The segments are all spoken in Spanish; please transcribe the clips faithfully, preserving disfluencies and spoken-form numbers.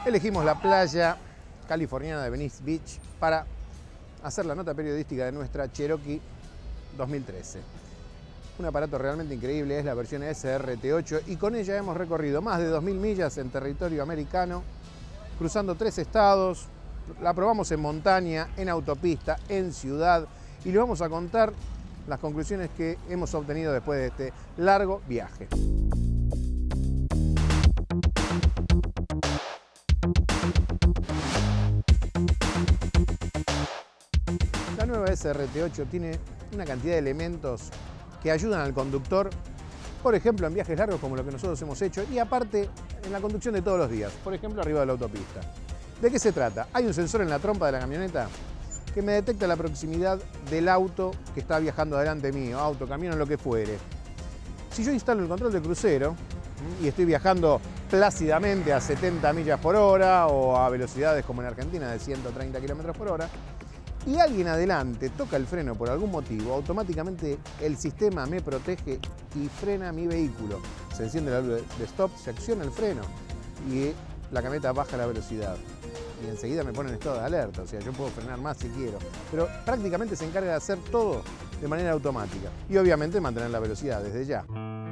Elegimos la playa californiana de Venice Beach para hacer la nota periodística de nuestra Cherokee dos mil trece. Un aparato realmente increíble, es la versión S R T ocho y con ella hemos recorrido más de dos mil millas en territorio americano, cruzando tres estados, la probamos en montaña, en autopista, en ciudad y le vamos a contar las conclusiones que hemos obtenido después de este largo viaje. La nueva S R T ocho tiene una cantidad de elementos que ayudan al conductor, por ejemplo, en viajes largos como lo que nosotros hemos hecho, y aparte en la conducción de todos los días, por ejemplo, arriba de la autopista. ¿De qué se trata? Hay un sensor en la trompa de la camioneta que me detecta la proximidad del auto que está viajando adelante mío, auto, camión o lo que fuere. Si yo instalo el control de crucero y estoy viajando plácidamente a setenta millas por hora o a velocidades como en Argentina de ciento treinta kilómetros por hora, y alguien adelante toca el freno por algún motivo, automáticamente el sistema me protege y frena mi vehículo. Se enciende la luz de stop, se acciona el freno y la camioneta baja la velocidad. Y enseguida me pone en estado de alerta, o sea, yo puedo frenar más si quiero. Pero prácticamente se encarga de hacer todo de manera automática. Y obviamente mantener la velocidad desde ya.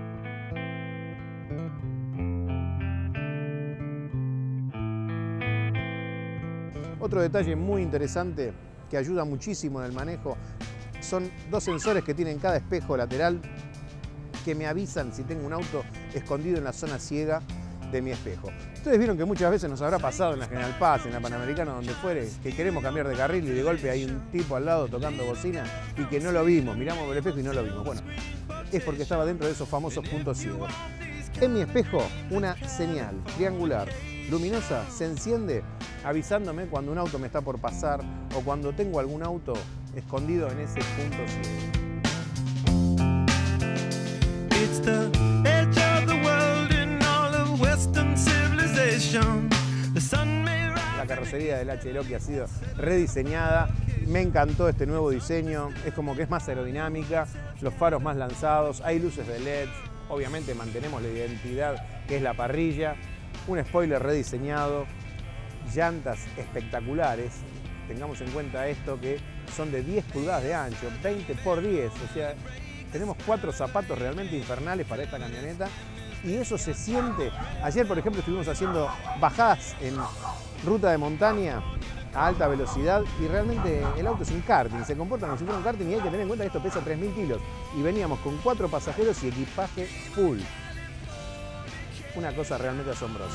Otro detalle muy interesante que ayuda muchísimo en el manejo son dos sensores que tienen cada espejo lateral que me avisan si tengo un auto escondido en la zona ciega de mi espejo. Ustedes vieron que muchas veces nos habrá pasado en la General Paz, en la Panamericana, donde fuere, que queremos cambiar de carril y de golpe hay un tipo al lado tocando bocina y que no lo vimos, miramos por el espejo y no lo vimos. Bueno, es porque estaba dentro de esos famosos puntos ciegos. En mi espejo, una señal triangular luminosa se enciende avisándome cuando un auto me está por pasar o cuando tengo algún auto escondido en ese punto ciego. It's the edge of the world in all of Western civilization. The sun may rise. La carrocería de la Cherokee ha sido rediseñada. Me encantó este nuevo diseño. Es como que es más aerodinámica, los faros más lanzados, hay luces de L E D. Obviamente mantenemos la identidad que es la parrilla. Un spoiler rediseñado, llantas espectaculares. Tengamos en cuenta esto que son de diez pulgadas de ancho, veinte por diez. O sea, tenemos cuatro zapatos realmente infernales para esta camioneta y eso se siente. Ayer, por ejemplo, estuvimos haciendo bajadas en ruta de montaña a alta velocidad y realmente el auto es un karting, se comporta como si fuera un karting y hay que tener en cuenta que esto pesa tres mil kilos y veníamos con cuatro pasajeros y equipaje full. Una cosa realmente asombrosa.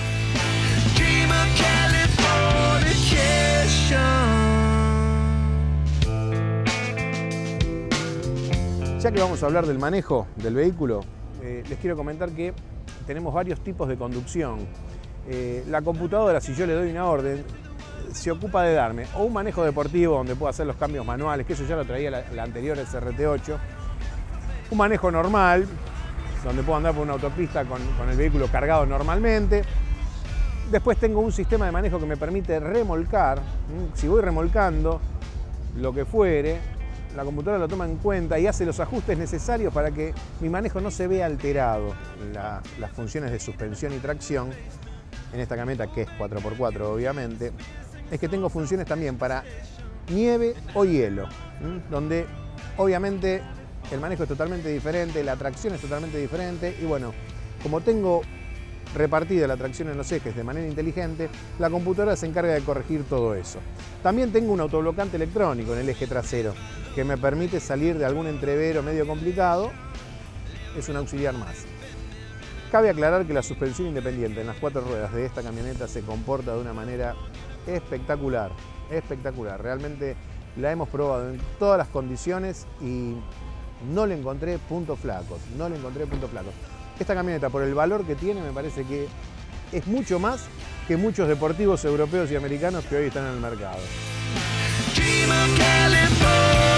Ya que vamos a hablar del manejo del vehículo, eh, les quiero comentar que tenemos varios tipos de conducción. Eh, la computadora, si yo le doy una orden, se ocupa de darme o un manejo deportivo donde puedo hacer los cambios manuales, que eso ya lo traía la, la anterior S R T ocho, un manejo normal, donde puedo andar por una autopista con, con el vehículo cargado normalmente. Después tengo un sistema de manejo que me permite remolcar. Si voy remolcando lo que fuere, la computadora lo toma en cuenta y hace los ajustes necesarios para que mi manejo no se vea alterado. La, las funciones de suspensión y tracción, en esta camioneta que es cuatro por cuatro obviamente, es que tengo funciones también para nieve o hielo, donde obviamente el manejo es totalmente diferente, la tracción es totalmente diferente y bueno, como tengo repartida la tracción en los ejes de manera inteligente, la computadora se encarga de corregir todo eso. También tengo un autoblocante electrónico en el eje trasero que me permite salir de algún entrevero medio complicado, es un auxiliar más. Cabe aclarar que la suspensión independiente en las cuatro ruedas de esta camioneta se comporta de una manera espectacular, espectacular. Realmente la hemos probado en todas las condiciones y no le encontré puntos flacos, no le encontré puntos flacos. Esta camioneta, por el valor que tiene, me parece que es mucho más que muchos deportivos europeos y americanos que hoy están en el mercado.